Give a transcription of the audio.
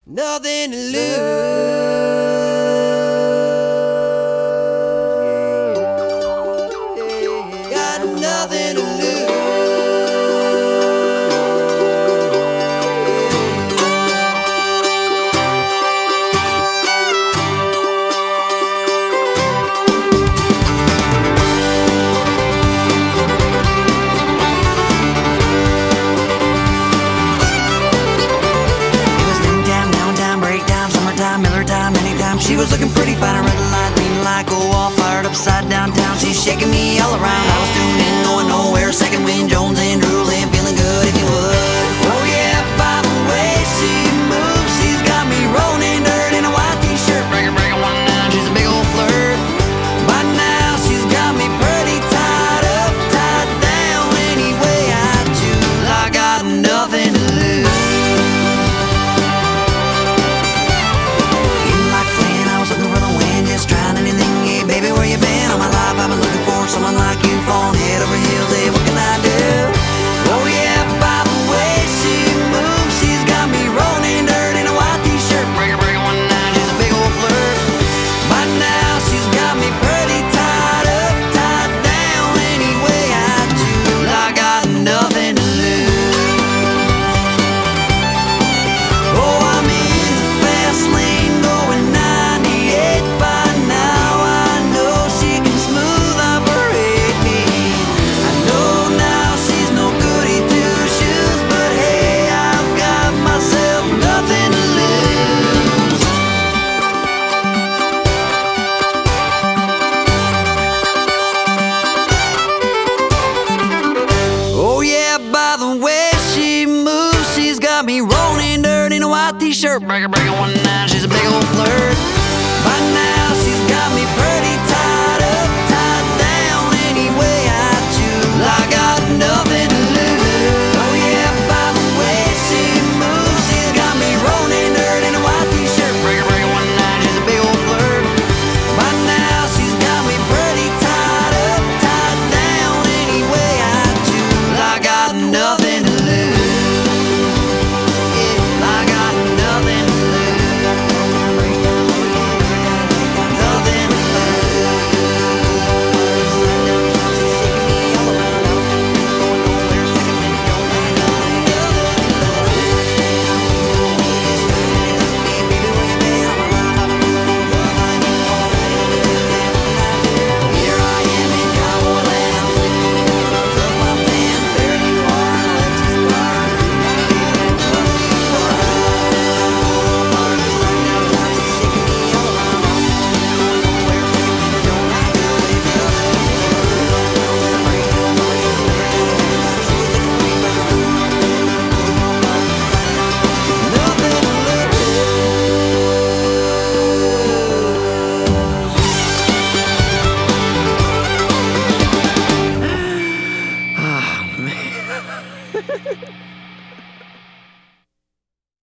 Nothing to lose. Got nothing to lose. Miller time, anytime. She was looking pretty fine, a red light, leaning like a wall, fired upside downtown. She's shaking me all around. I was tuned in, going nowhere. Second wind, Jones and drooling, feeling good if you would. Oh yeah, by the way she moves, she's got me rolling in dirt in a white t-shirt. Breaker, breaker, 1-9, she's a big old flirt. By now she's got me pretty tied up, tied down. Any way I choose, I got nothing to lose. Trying anything, hey baby, where you been? All my life I've been looking for someone like you, falling head over heels, hey, what can I do? Oh yeah, by the way she moves, she's got me rolling in dirt in a white t-shirt. Breaker, breaker, 1-9, she's a big old flirt. By now she's got me pretty tied up, tied down. Any way I choose, I got nothing to lose. Oh, I'm in the fast lane going 98 by. By the way she moves, she's got me rolling dirt in a white t-shirt. Breaker, breaker, 1-9, she's a big old flirt. By now she's got me pretty tied up, tied down. Any way I choose, I got nothing.